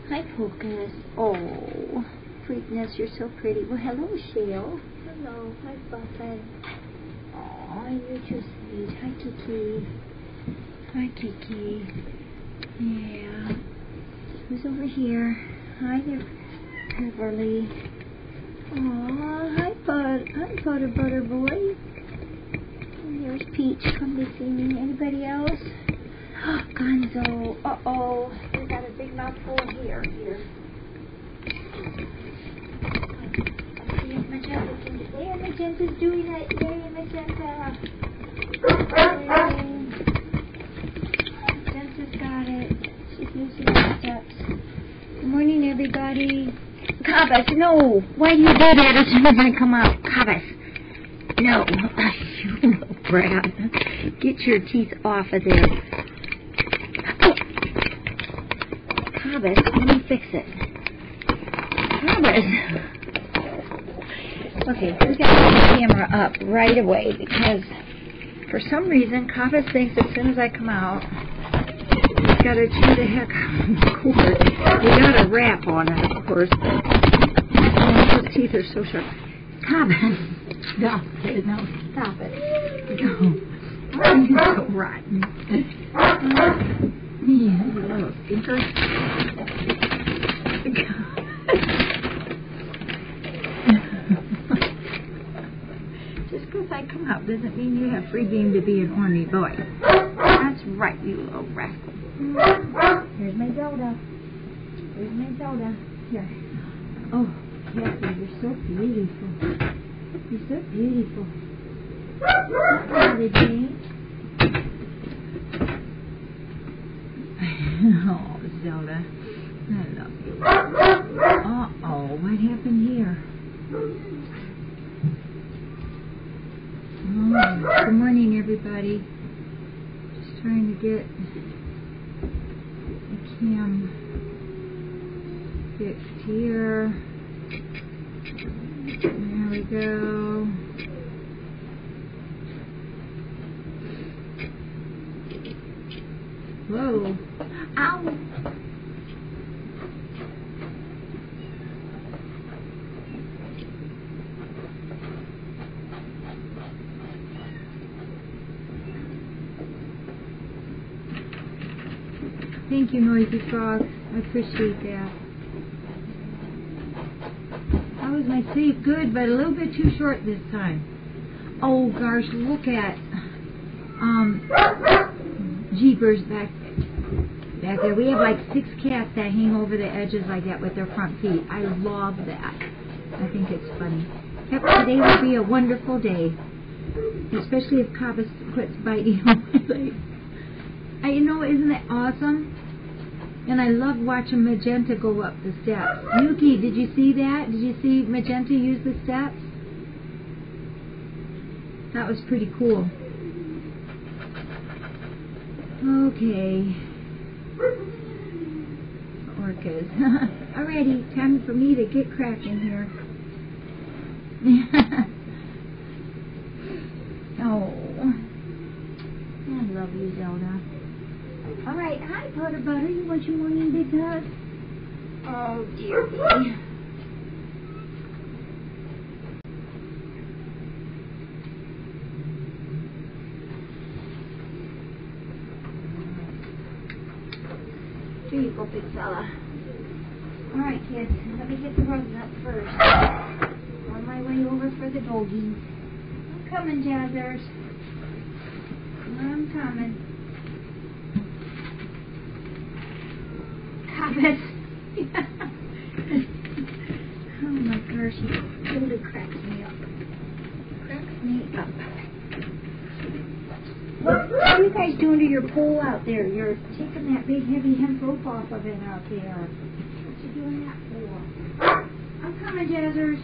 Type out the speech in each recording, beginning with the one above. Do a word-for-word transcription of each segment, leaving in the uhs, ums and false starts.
Hi, Focus. Oh, sweetness, you're so pretty. Well, hello, Shale. Hello. Hi, Buffett. Oh, you're too sweet. Hi, Kiki. Hi, Kiki. Yeah. Who's over here? Hi there, Beverly. Oh, hi, Bud. Hi, Butter Butter Boy. And there's Peach. Come to see me. Anybody else? Gonzo. Uh-oh. We got a big mouthful here. Here. Let's see if Magenta can do. Yeah, Magenta's doing it. Yay, Magenta. Yay. Magenta's got it. She's using the steps. Good morning, everybody. Cobus, no. Why do you do that as soon as I come out? Cobus. No. You little brat. Get your teeth off of there. Cobus, let me fix it. Cobus. Okay, we got to put the camera up right away because for some reason Cobus thinks as soon as I come out, he's got to chew the heck out of the cord. We got a wrap on it, of course, but oh, his teeth are so sharp. Cobus, stop it. No, stop it. No. Oh, you're so rotten. Uh, Yeah, you little stinker. Just because I come out doesn't mean you have free game to be an ornery boy. That's right, you little rascal. Here's my Zelda. Here's my Zelda. Here. Oh, Kathy, you're so beautiful. You're so beautiful. Hello, Jane. Oh, Zelda, I love you. Uh-oh, what happened here? Oh, good morning, everybody. Just trying to get the cam fixed here. There we go. Whoa. Ow. Thank you, Noisy Frog. I appreciate that. That was my safe good, but a little bit too short this time. Oh, gosh, look at um, Jeepers back back there. We have like six cats that hang over the edges like that with their front feet. I love that. I think it's funny. Yep, today will be a wonderful day. Especially if Cobus quits biting on my leg. I, you know, isn't it awesome? And I love watching Magenta go up the steps. Yuki, did you see that? Did you see Magenta use the steps? That was pretty cool. Okay. Orcas. Alrighty, time for me to get cracking here. Oh. I love you, Zelda. Alright, hi, Butter Butter. You want your morning big hug? Oh, dear me. Here you go, big fella. Alright, kids, let me get the rugs up first. On my way over for the doggies. I'm coming, Jazzers. I'm coming. Cobus. Oh my gosh, he totally cracks me up. Cracks me up. What, what are you guys doing to your pole out there? You're taking that big heavy hemp rope off of it out there. What you doing that for? I'm coming, Jazzers.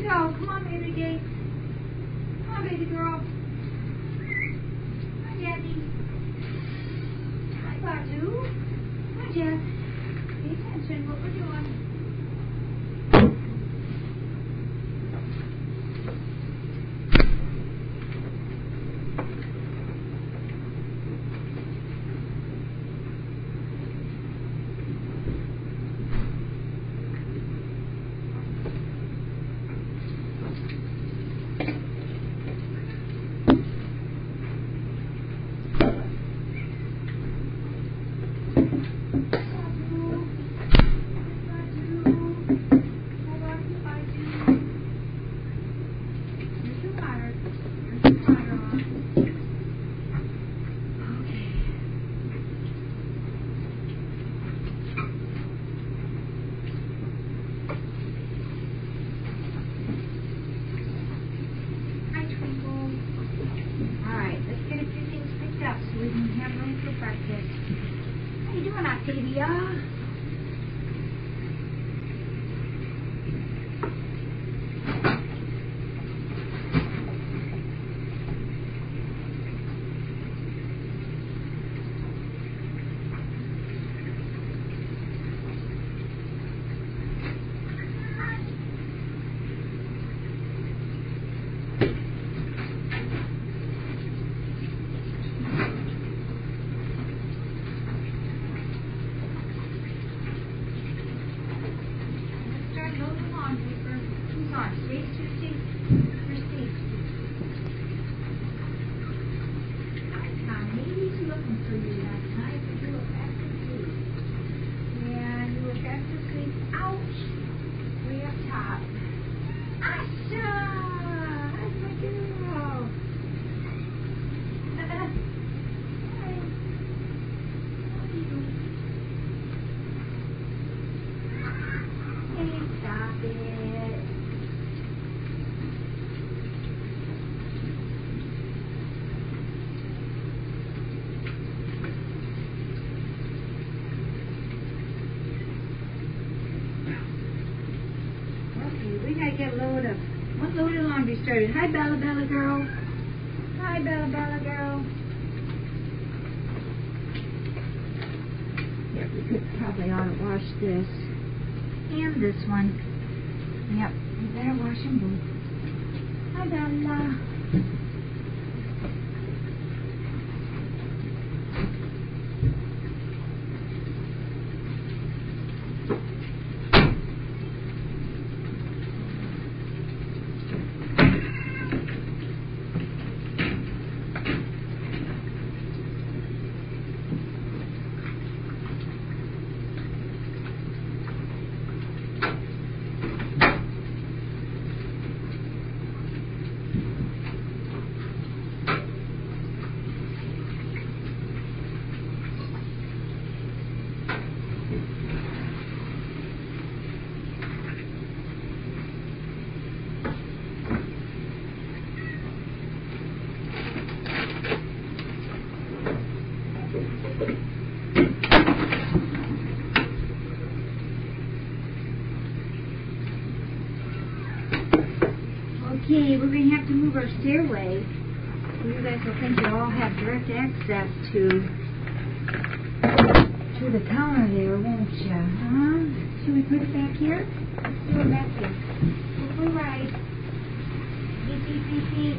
go. Come on, baby Jake. Come on, baby girl. Hi, Jackie. Hi, Batu. Hi, Jack. Pay attention. What we're doing. Octavia. Get a load of, what load of laundry started? Hi, Bella Bella girl. Hi, Bella Bella girl. Yep, we could probably ought to wash this and this one. Yep, we better wash them both. Hi, Bella. Okay, we're going to have to move our stairway. So you guys will think you all have direct access to to the counter there, won't you? Huh? Should we put it back here? Let's do it back here. Go right. Beep, beep, beep, beep.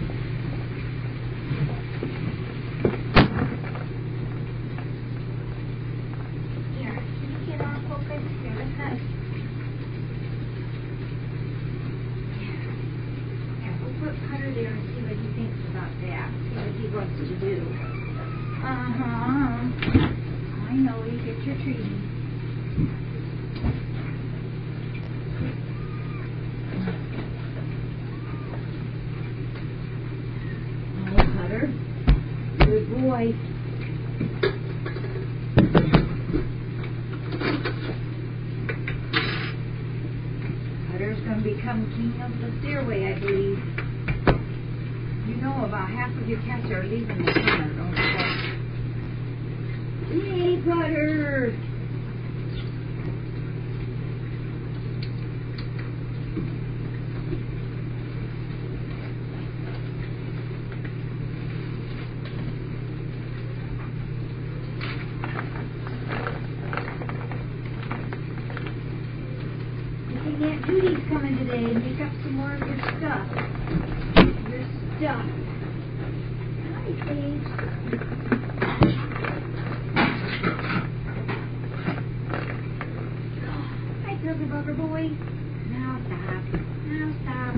Here, can you get on focus? Here, let's not. Put Cutter there and see what he thinks about that. See what he wants to do. Uh-huh. I know, you get your treaty. Oh, Cutter. Good boy. Cutter's going to become king of the stairway, I believe. You know about half of your cats are leaving the counter, don't you? Yay, Butter! Hey, Aunt Judy's coming today to make up some more of your stuff. Your stuff. Hi, Paige. Oh, hi, Booger Booger Boy. Now stop. Now stop.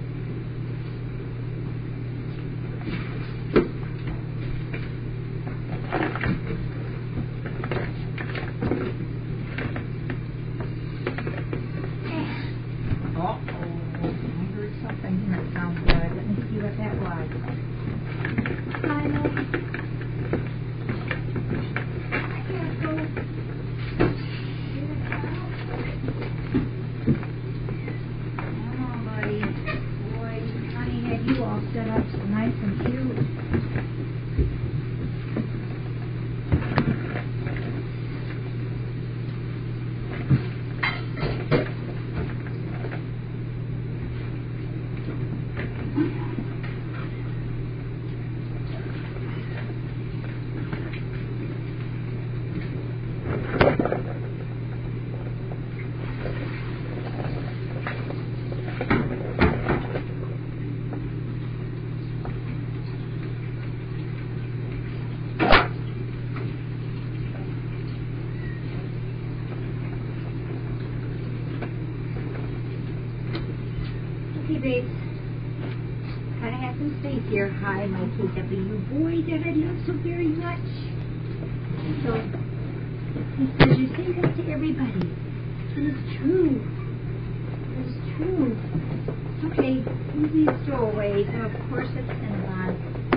Okay, babes. Gotta have some space here. Hi, my K W boy that I love so very much. So, he says you say that to everybody. It is true. It is true. Okay, these stowaways. And of course, it's Cinnabon.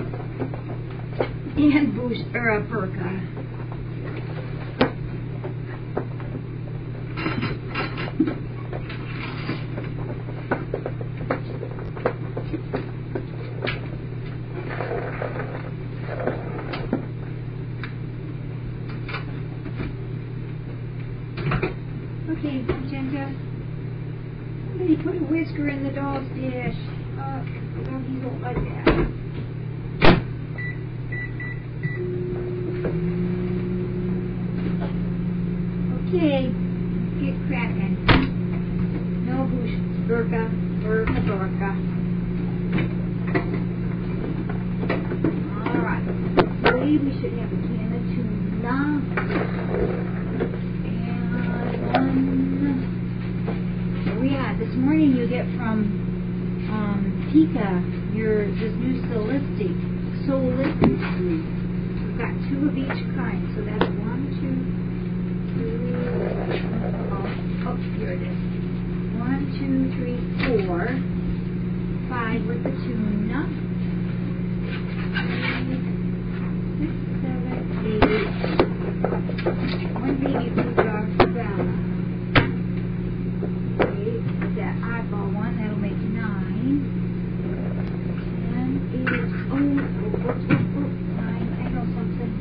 And Boosh, or uh, Burka. Okay, Magenta. Somebody put a whisker in the dog's dish. Uh, the doggies won't like that. Okay, get cracking. No bush, Burka, Burka, Burka. Alright, I believe we should have a can of tuna. Oh yeah, this morning you get from um, Pika your this new Solistic Solistic food. We've got two of each kind, so that's one, two, three. Oh, oh, here it is. One, two, three, four, five with the tuna. Six, seven, eight. One baby blue dog for Bella. That eyeball one, that'll make nine. Ten, eight, oh, oh, oh, oh, oh, nine. I know something.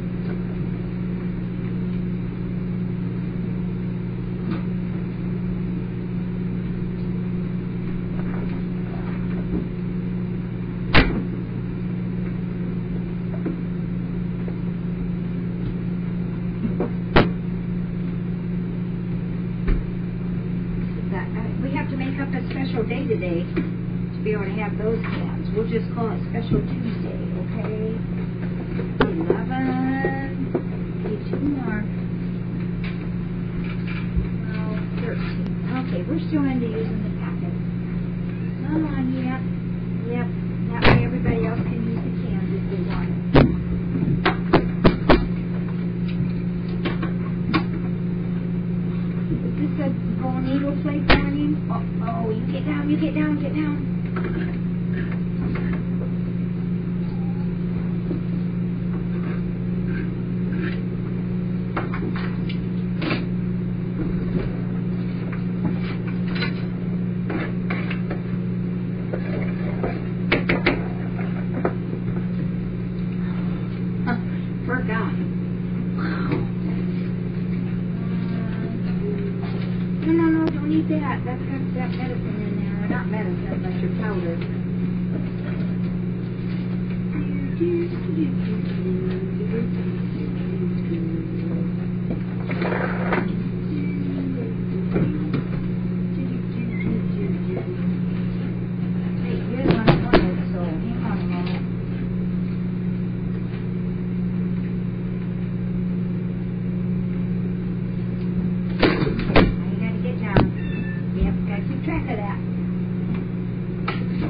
We have to make up a special day today to be able to have those cans. We'll just call it Special Tuesday, okay? eleven, okay, two more. Well, thirteen. Okay, we're still into using the packet. Come on, yep, yep. That way everybody else can use the cans if they want it. Is this a gold needle plate morning? Oh, oh, you get down, you get down, get down. Forgot. Wow. No, no, no, don't eat that. That's got that medicine in there. Not medicine, but your powder.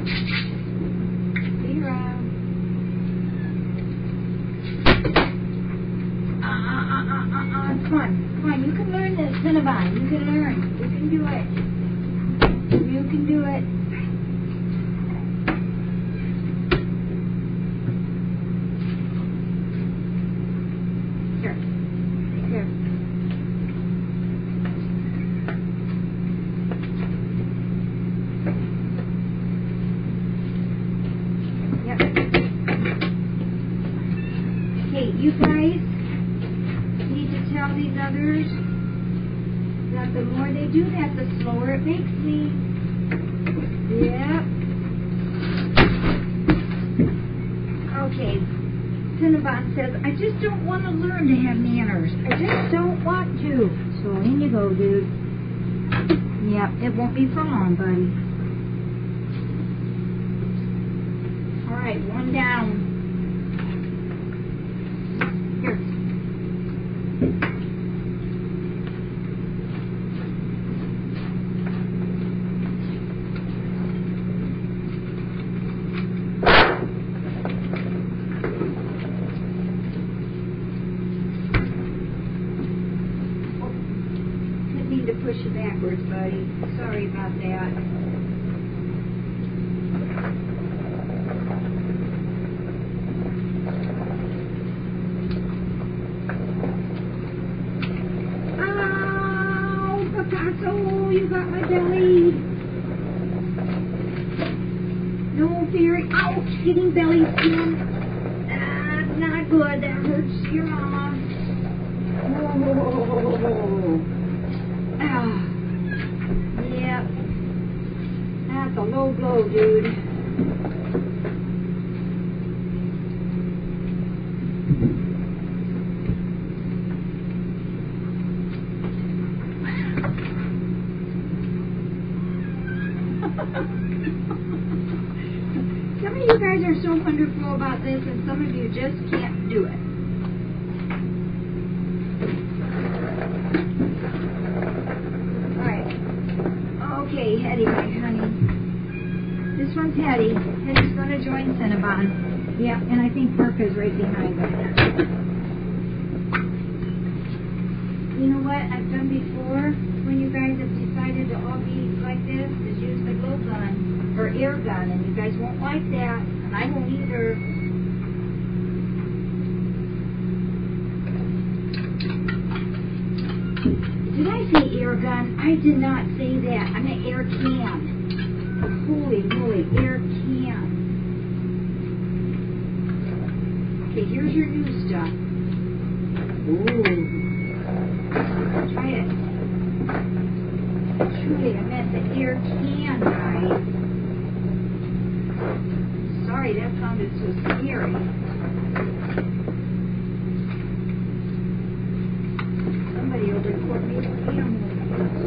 Zero. Uh, uh, uh, uh, uh, uh. Come on. Come on. You can learn this, Cinnabon. You can learn. You can do it. You can do it. Here. Here. Yep. Okay, you guys need to tell these others that the more they do that, the slower it makes me. Yep. Okay. Cinnabon says, I just don't want to learn to have manners. I just don't want to. So in you go, dude. Yep, it won't be for long, buddy. Alright, one down. Here. To push you backwards, buddy. Sorry about that. Ow! Picasso, you got my belly. No fear. Ouch! Getting belly skin. That's not good. That hurts your mama. Whoa. Ah, yep. That's a low blow, dude. Some of you guys are so wonderful about this, and some of you just can't do it. Okay, Hetty, my honey. This one's Hetty. Hetty's going to join Cinnabon. Yeah, and I think Parka's right behind her. You know what I've done before? When you guys have decided to all be like this, is use the glow gun, or air gun, and you guys won't like that, and I won't either. Did I say air gun? I did not say that. I meant air can. Holy moly, air can. Okay, here's your new stuff. Ooh. Try it. Truly, I meant the air can, guys. Sorry, that sounded so scary. Somebody will report me for animal abuse.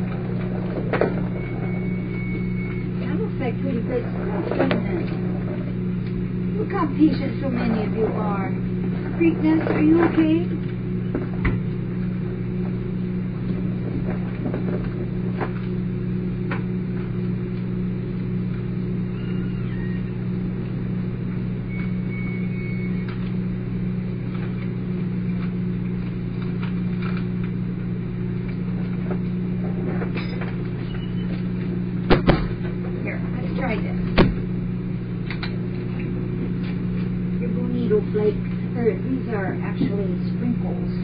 That looks like pretty good stuff, doesn't it? Look how patient so many of you are. Creekness, are you okay? Flakes, or these are actually sprinkles.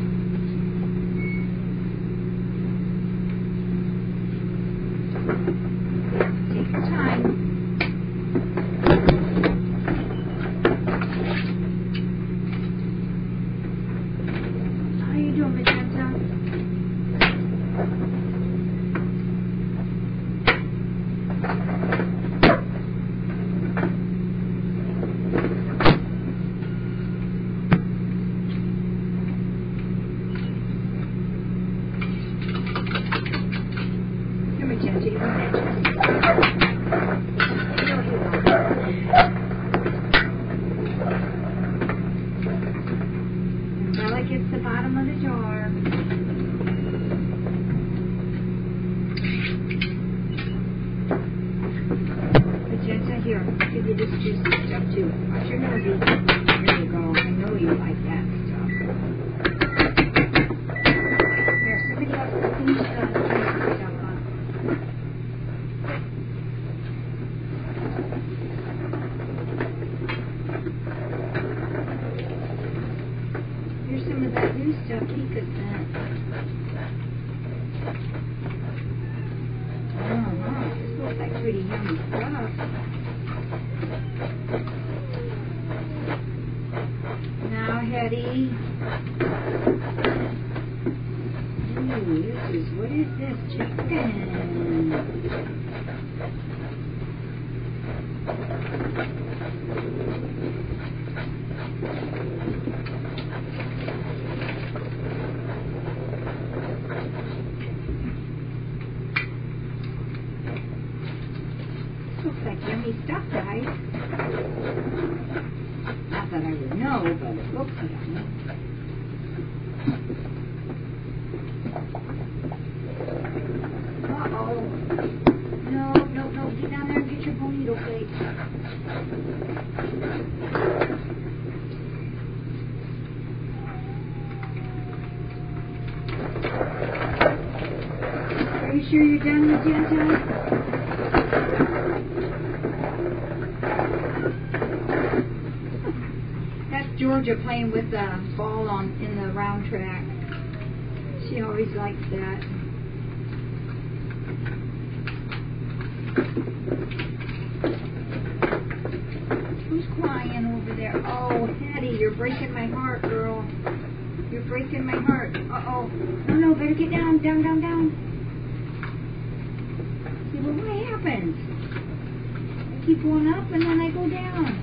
Take your time. How you doing, Magenta? Here, I'll give you this juicy stuff too. Watch your nose. There you go. I know you like that stuff. Here, somebody else finish the juicy stuff up. Here's some of that new stuff Kika sent. Uh-huh. This looks like pretty yummy stuff. Now, Hetty. Ooh, this is, what is this? Chicken. Looks like yummy stuff, guys. Not that I would know, but it looks yummy. Uh-oh. No, no, no. Get down there and get your bonito plate. Are you sure you're done with Janta? Georgia playing with the ball on in the round track. She always likes that. Who's crying over there? Oh, Hattie, you're breaking my heart, girl. You're breaking my heart. Uh-oh. No, no, better get down, down, down, down. See, well, what happens? I keep going up and then I go down.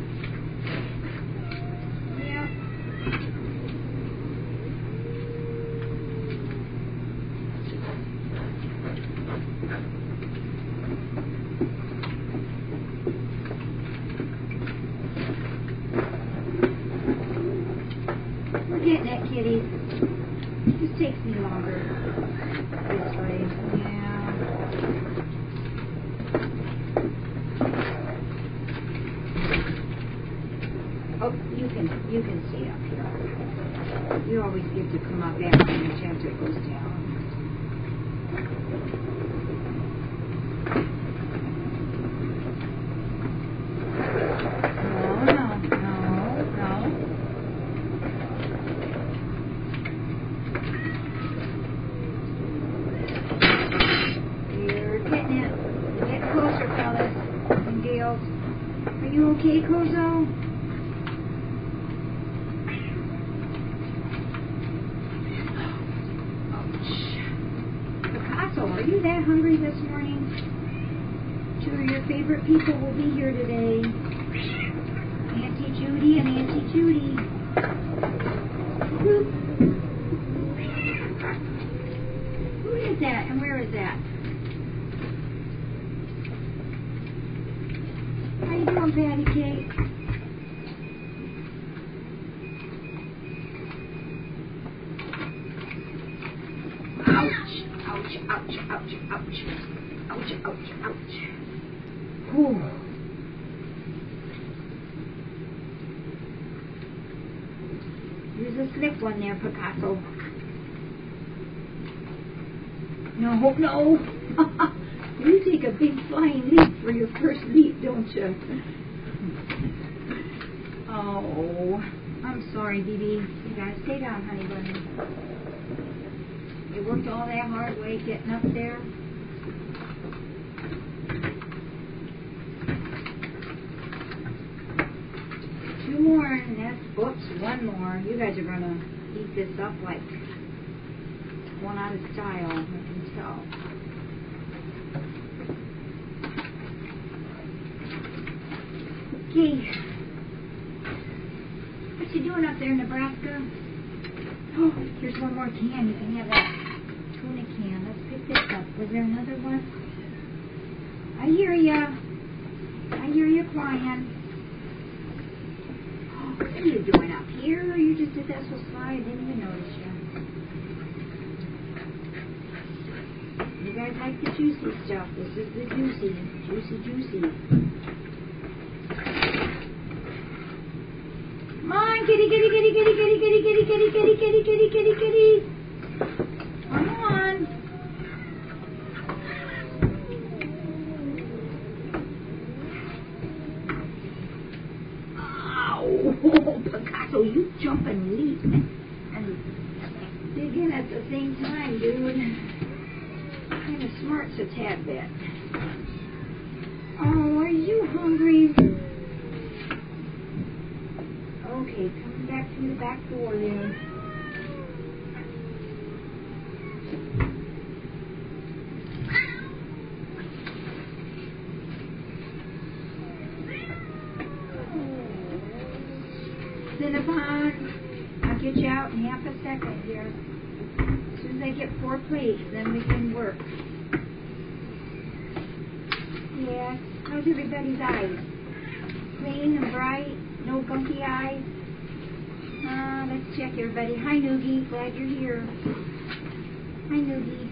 Getting it, kitty. It just takes me longer this way. Yeah. Oh, you can you can see up here. You always get to come up after the chapter goes down. Are you okay, Kozo? Ouch. Picasso, are you that hungry this morning? Two of your favorite people will be here today. Auntie Judy and Auntie Judy. Who, who is that and where is that? How you doing, Patty Cake? Ouch, ouch, ouch, ouch, ouch, ouch, ouch, ouch. Whew. There's a slip one there, Picasso. No, no. You take a big flying leap for your first leap, don't you? Oh, I'm sorry, B B. You gotta stay down, honey bunny. You worked all that hard way getting up there. Two more, and that's, oops, one more. You guys are gonna eat this up like one out of style, I can tell. Okay. What you doing up there in Nebraska? Oh, here's one more can. You can have that tuna can. Let's pick this up. Was there another one? I hear ya. I hear you crying. Oh, what are you doing up here? You just did that so sly. I didn't even notice you. You guys like the juicy stuff. This is the juicy, juicy, juicy. on, kitty, kitty, kitty, kitty, kitty, kitty, kitty, kitty, kitty, kitty, kitty, kitty, kitty. Come on. Oh, Picasso, you jump and leap and dig in at the same time, dude. Kind of smarts a tad bit. Oh, are you hungry? Okay, coming back through the back door there. Cinnabon, I'll get you out in half a second here. As soon as I get four plates, then we can work. Yeah, how's everybody's eyes? Clean and bright? No gunky eyes? Uh, let's check everybody. Hi, Noogie. Glad you're here. Hi, Noogie.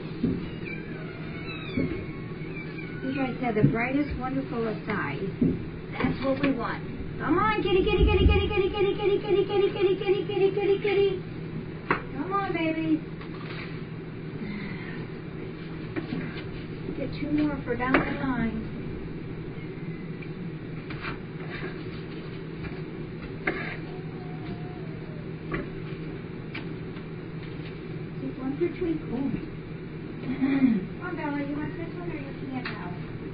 You guys have the brightest, wonderfulest eyes. That's what we want. Come on, kitty, kitty, kitty, kitty, kitty, kitty, kitty, kitty, kitty, kitty, kitty, kitty, kitty, kitty. Come on, baby. Get two more for down the line. Take one for Twinkle. Come on, Bella, you want this one or you can't now?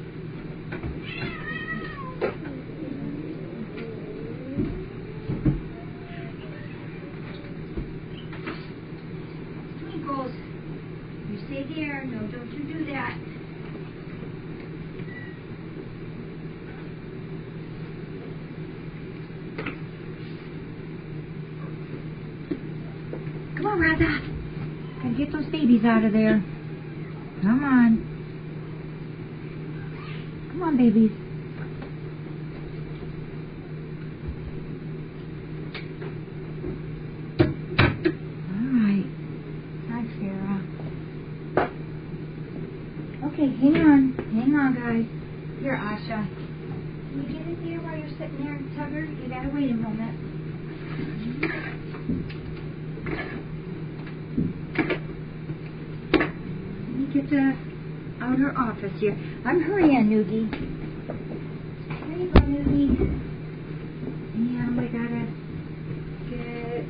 Twinkles, you stay there. No, don't you do that. Come on, Radha. Gotta get those babies out of there. Come on. Come on, babies. All right. Hi, Sarah. Okay, hang on. Hang on, guys. Here, Asha. Can you get in here while you're sitting there, Tugger? You gotta wait a moment. Get the outer office here. I'm hurrying, Noogie. There you go, Noogie. And we gotta get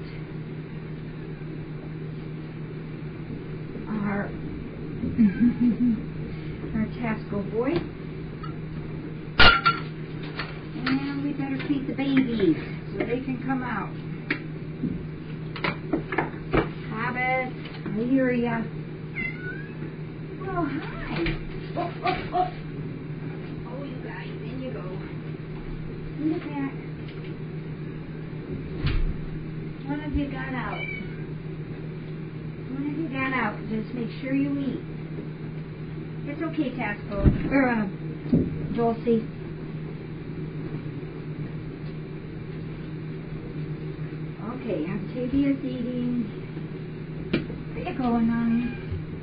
our our Tasco boy. And we better feed the babies so they can come out. Habit, I hear ya. Oh, hi. Oh, oh, oh. Oh, you guys, in you go. In the back. One of you got out. One of you got out. Just make sure you eat. It's okay, Tasco. Or, uh, Dulcie. Okay, Octavia's eating. Where you going, honey?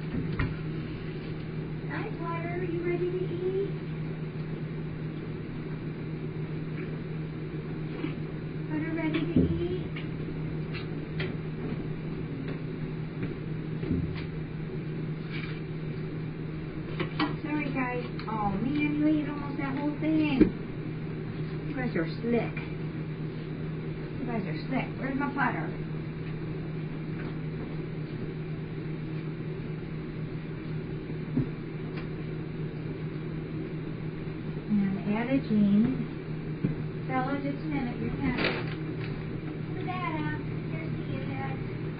Are you ready to eat? Butter ready to eat? Sorry, guys. Oh, man, you ate almost that whole thing. You guys are slick. You guys are slick. Where's my butter? Jean. Bella, just a minute, you're next. Put that up. Here's the head.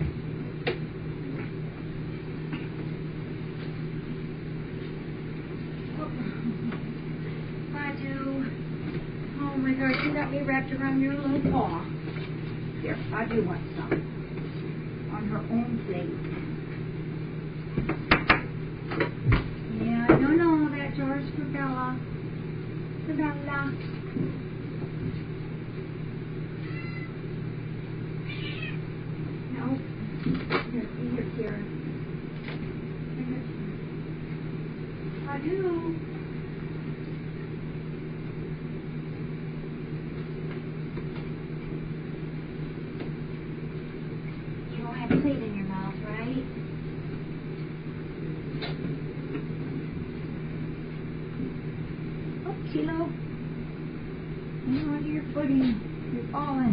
Oh. Badu. Oh my gosh, you got me wrapped around your little paw. Here, Badu wants some. On her own plate. Yeah, I don't know. That jar's for Bella. Bella. No. Here, here, here. I do. CeeLo? Hang on to your footing. You're falling.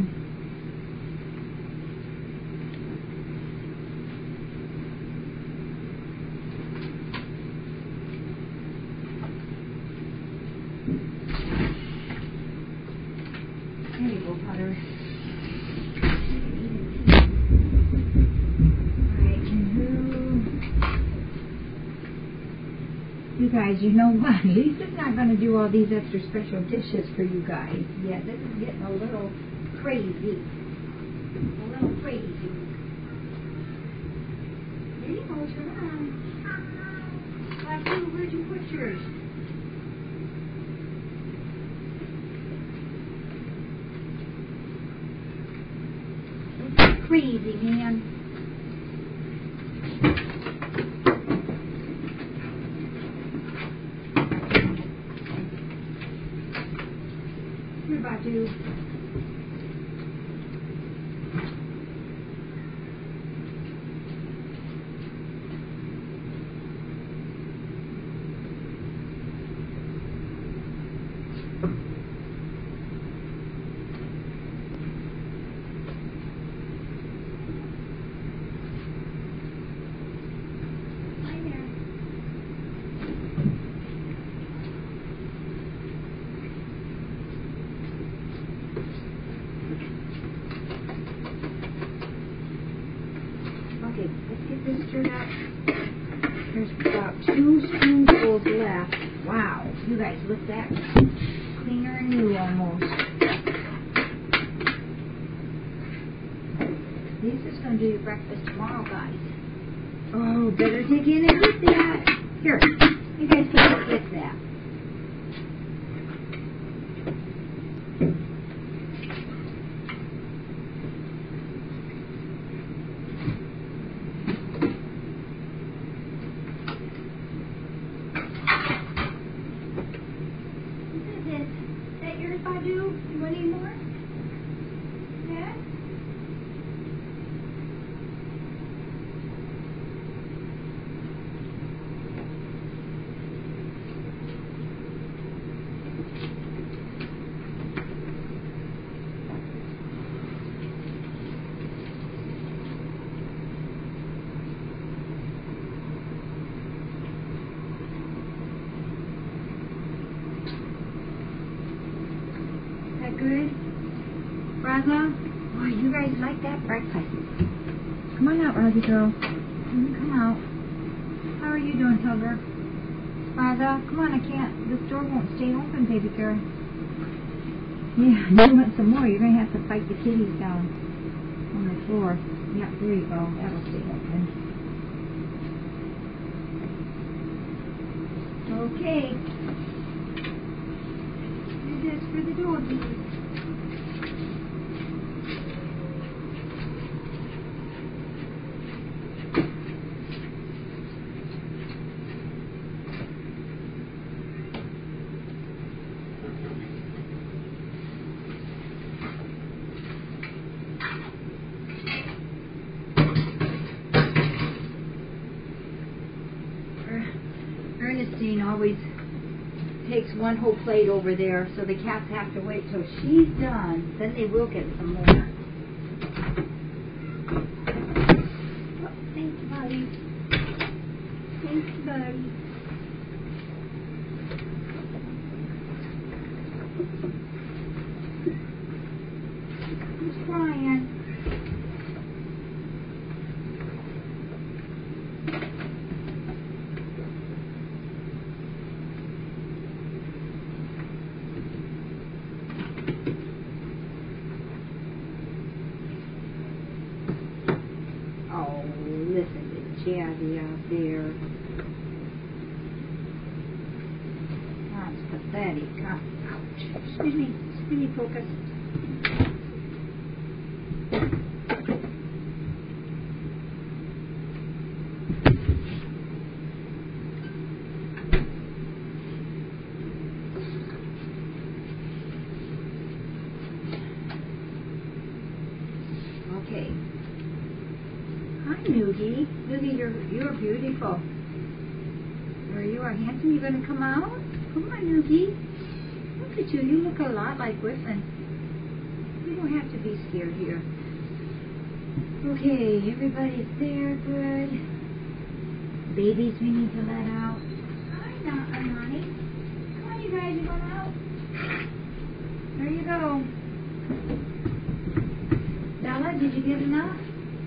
There you go, Potter. Alright, and who... You guys, you know what? Lisa's not going to do all these extra special dishes for you guys yet. This is getting a little crazy. A little crazy. There you go, turn around. Like you, where'd you put yours? Crazy, man. Here, Badu. Okay, let's get this stirred up. There's about two spoonfuls left. Wow, you guys, look at that. Cleaner and new almost. This is going to do your breakfast tomorrow, guys. Oh, better take in and get that. Here, you guys can get that. Badu, you want any more? Yeah? Good? Raza? Oh, you guys like that breakfast. Come on out, Raza girl. Come out. How are you doing, Hilda? Raza, come on, I can't. This door won't stay open, baby girl. Yeah, you want some more. You're going to have to fight the kitties down on the floor. Yeah, there you go. That'll stay open. Okay. This is for the doggies. Ernestine always takes one whole plate over there, so the cats have to wait till she's done. Then they will get some more. Oh, thanks, buddy. Thanks, buddy. Who's crying? Listen to Jazzy out there. That's pathetic. Huh? Ouch. Excuse me. Excuse me, Focus. Okay. Hi, Noogie. Noogie, you're, you're beautiful. Or you are handsome. You going to come out? Come on, Noogie. look at you. You look a lot like Griffin. You don't have to be scared here. Okay, everybody's there. Good. Babies we need to let out. Hi, not Armani. Come on, you guys. You going out? There you go. Bella, did you get enough?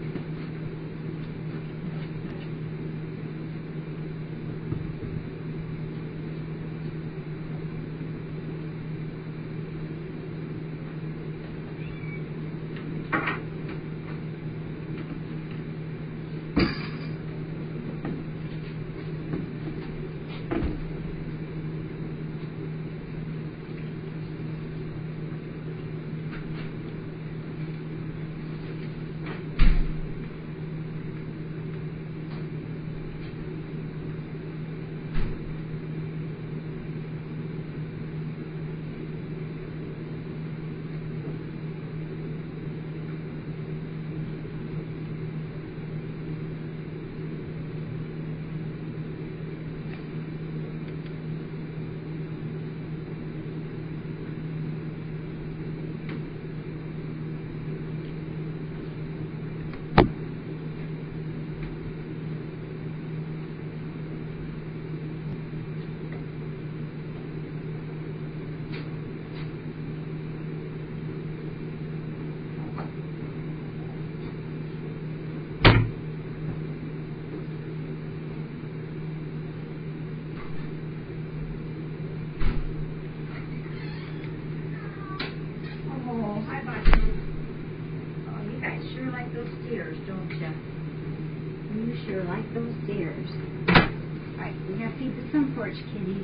Don't you? You sure like those stairs. Alright, we gotta feed the sun porch kitties.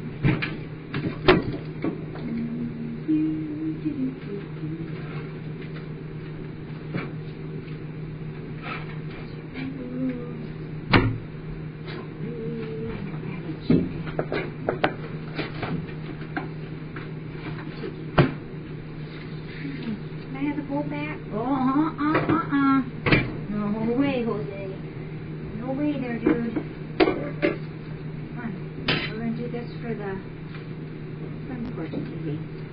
Can I have the bowl back? Oh, uh, uh, uh, uh. No way, Jose. No way there, dude. Come on. We're going to do this for the sun porch T V.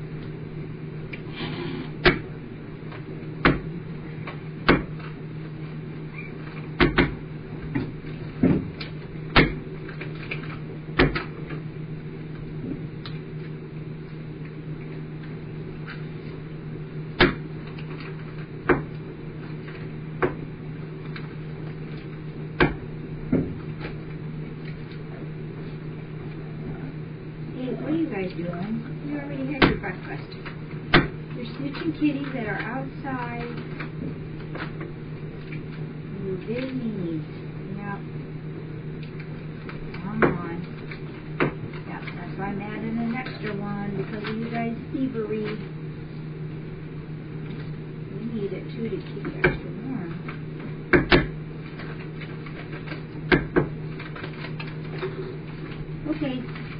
What are you guys doing? You already had your breakfast. You're snitching kitties that are outside. You're very mean. Yep. Come on. Yep, that's why I'm adding an extra one because of you guys' thievery. We need it too to keep it extra warm. Okay.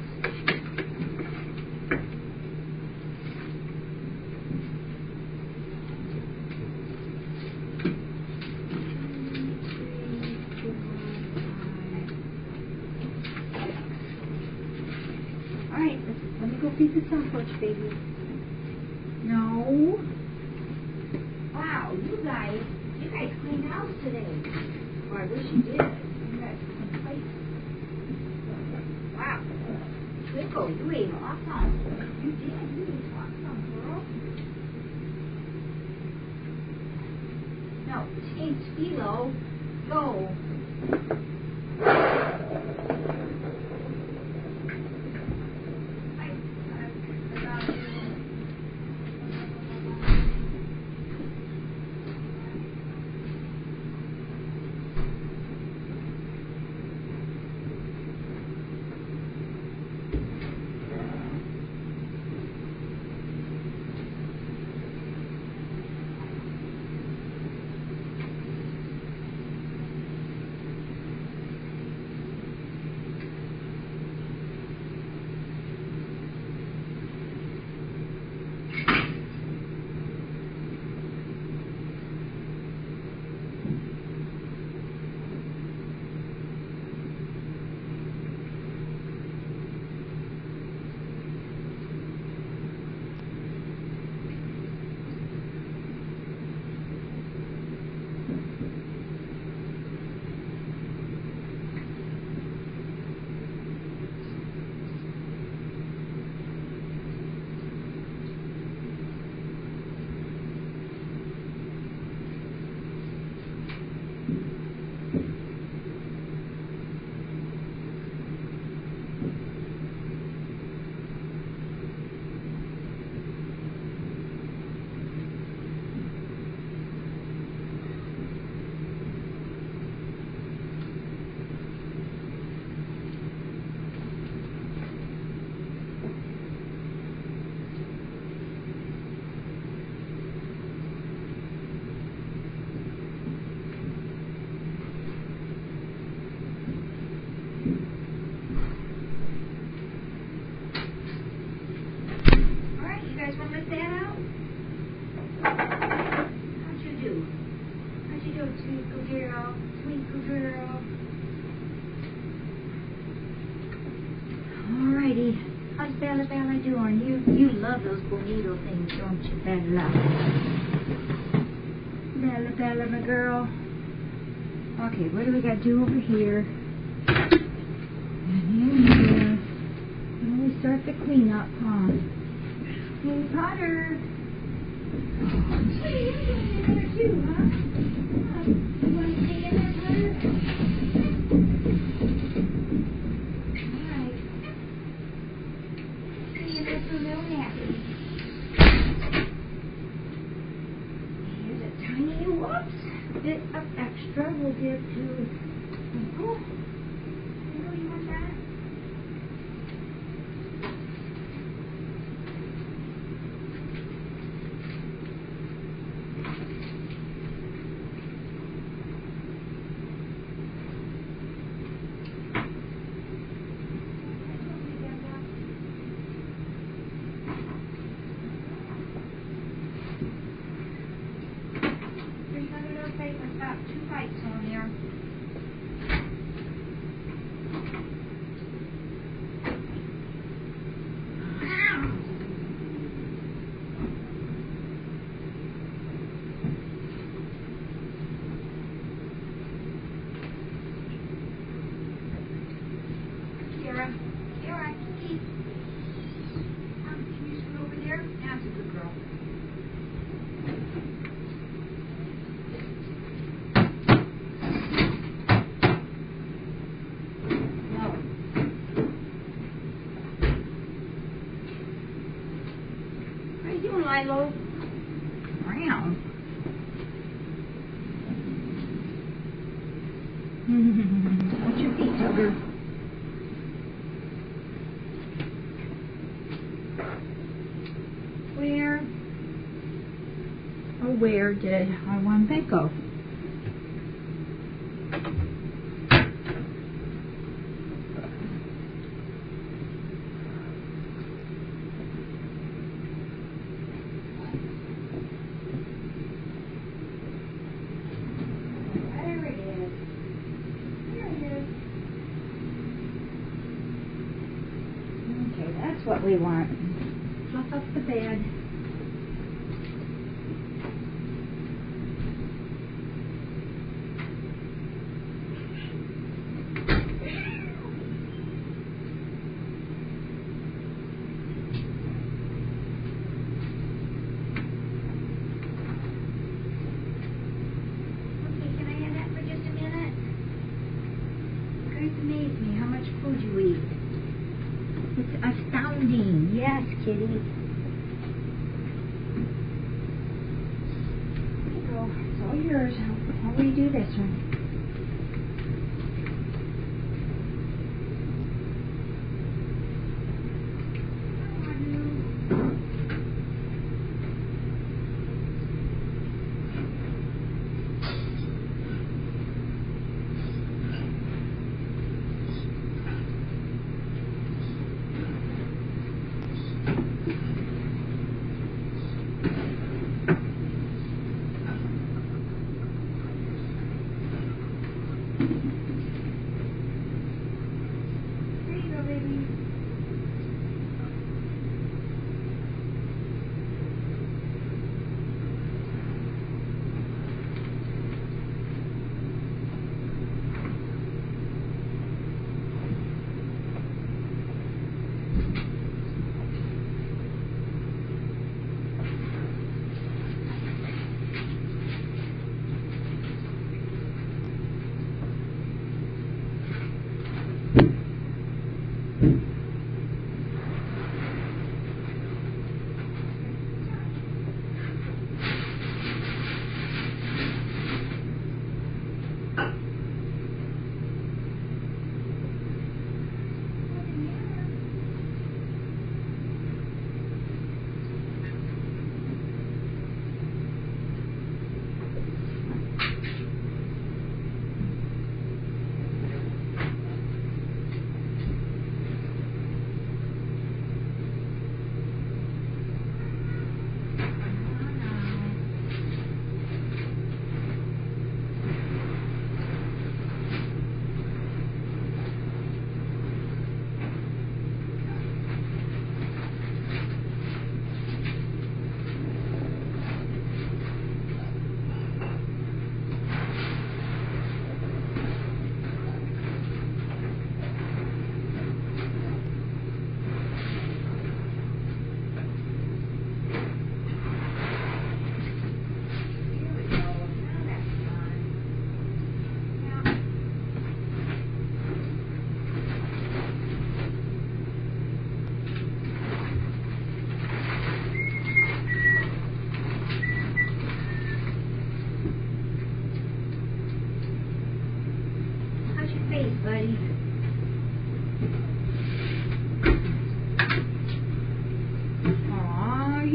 Alright, let me go feed the sun porch, baby. No. Wow, you guys, you guys cleaned house today. Well, I wish you did. You guys cleaned plates. Wow. Twinkle, you ate awesome. You did. You ate awesome, girl. No, change Philo. Go. girl. Sweet girl. Alrighty. How's Bella Bella doing? You you love those bonito things, don't you, Bella? Bella Bella, my girl. Okay, what do we got to do over here? And in here. And we start the cleanup, huh? Hey, Potter. Hey, you're in there too, huh? You want to stay in there, Potter? Alright. See you look a little nappy. Here's a tiny whoops bit of extra we'll give to Uncle. You know you want that? Two lights on there. Kira, Kira, Kiki. Um, can you scoot over there? That's a good girl. Milo. Wow. Watch your feet, Tugger. Where, oh, where did I want that go? That's what we want. Fluff up the bed. Okay, can I have that for just a minute? You guys amaze me how much food you eat. It's astounding. Yes, kitty. There you go. It's all yours. How, how will you do this one?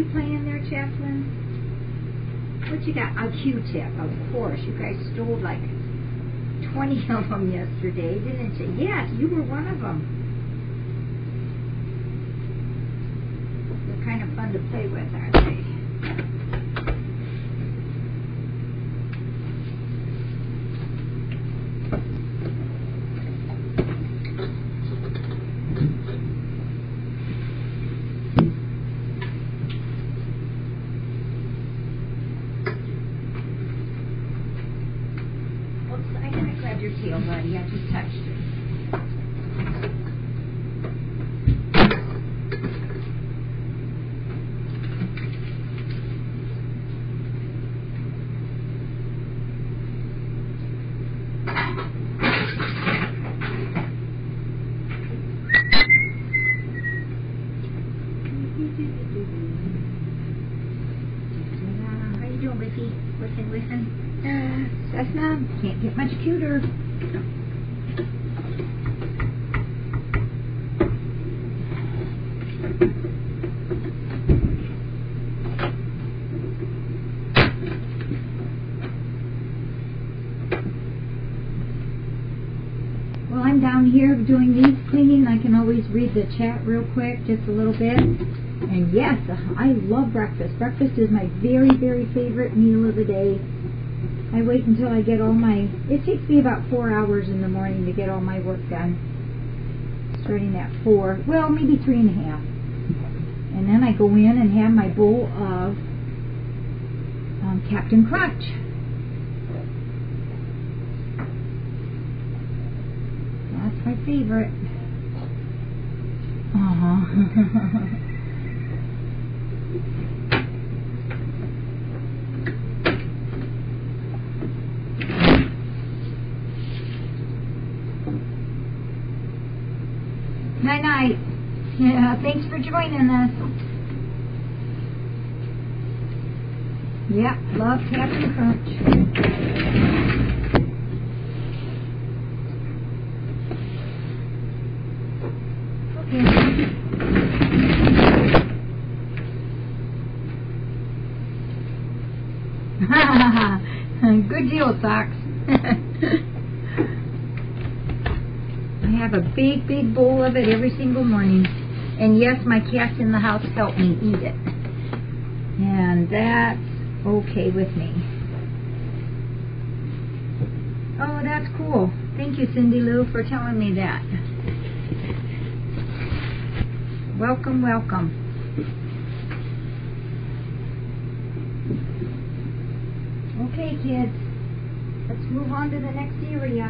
you playing there, Chaplain? What you got? A Q-tip, of course. You guys stole like twenty of them yesterday, didn't you? Yes, you were one of them. They're kind of fun to play with, aren't they? Your tail, buddy. I just touched it. How you doing, Whiffy? Listen, listen. Uh, Cessna, can't get much cuter. Well, I'm down here doing these cleaning. I can always read the chat real quick, just a little bit. And yes, I love breakfast. Breakfast is my very, very favorite meal of the day. I wait until I get all my, it takes me about four hours in the morning to get all my work done. Starting at four, well, maybe three and a half. And then I go in and have my bowl of um, Captain Crunch. That's my favorite. Uh-huh. Night night. Yeah, thanks for joining us. Yep, love Captain Crunch. Okay. Good deal, Socks. I have a big, big bowl of it every single morning. And yes, my cats in the house help me eat it. And that's okay with me. Oh, that's cool. Thank you, Cindy Lou, for telling me that. Welcome, welcome. Okay, kids. Let's move on to the next area.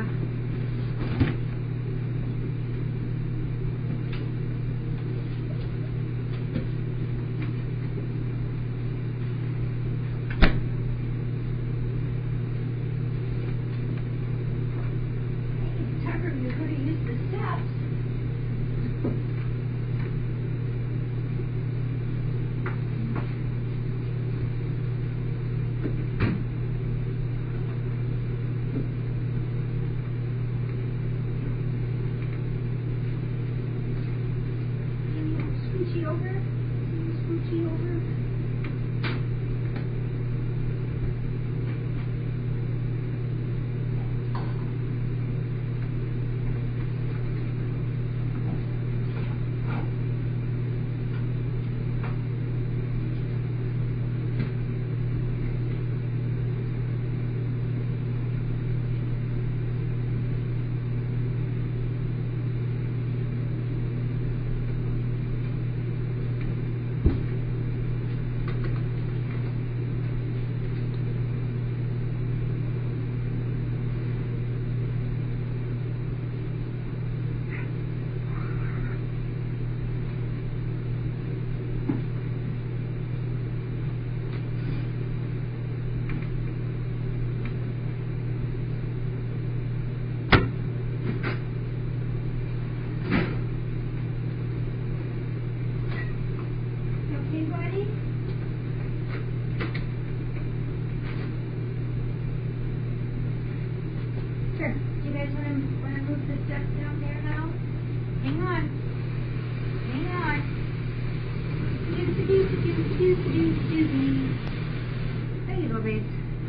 There you go, babe.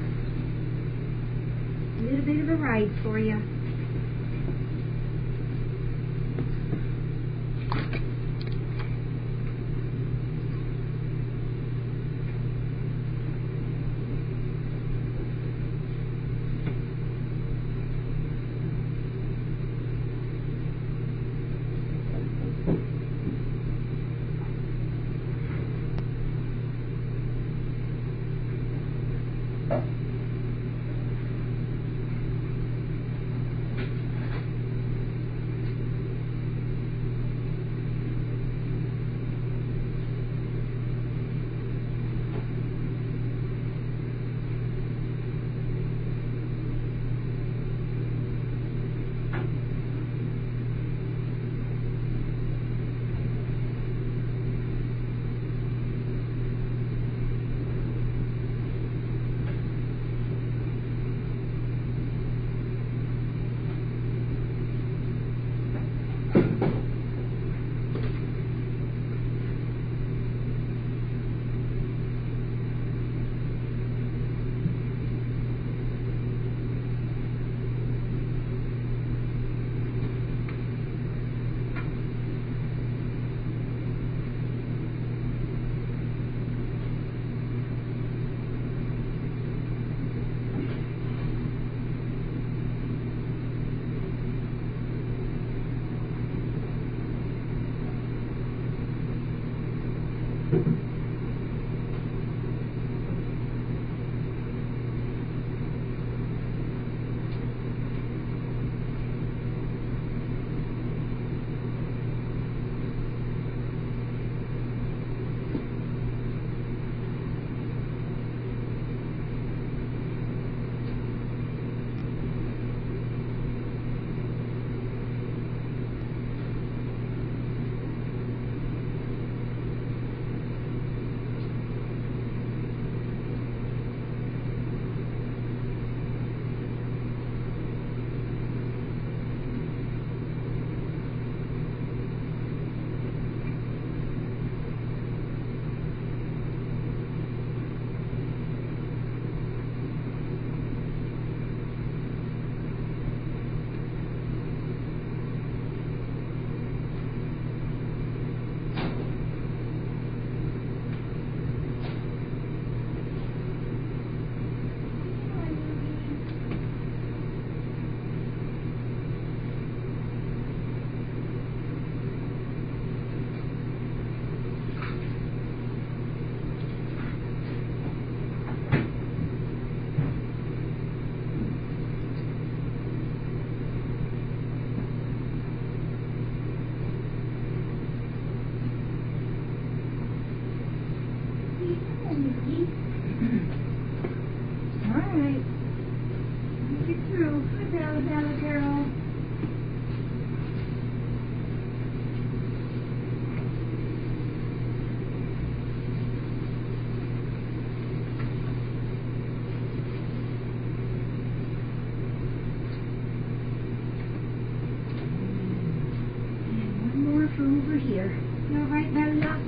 A little bit of a ride for you. Over here. You all right, Bella?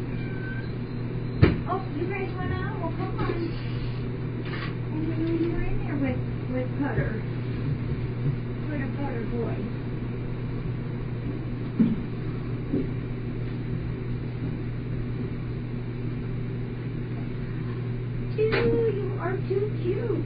Oh, you guys went out? Well, come on. And you know you were in there with, with Cutter. With a Cutter boy. Ew, you are too cute.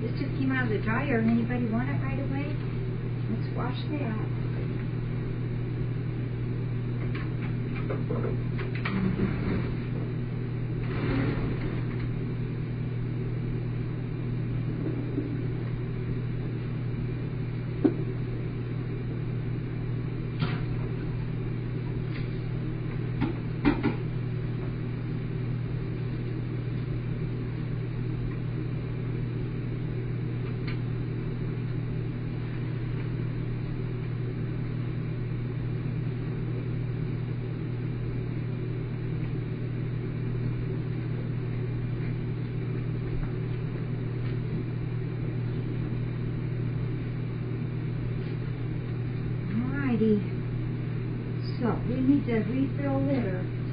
This just came out of the dryer, and anybody want it right away? Let's wash that. So, we need to refill litter.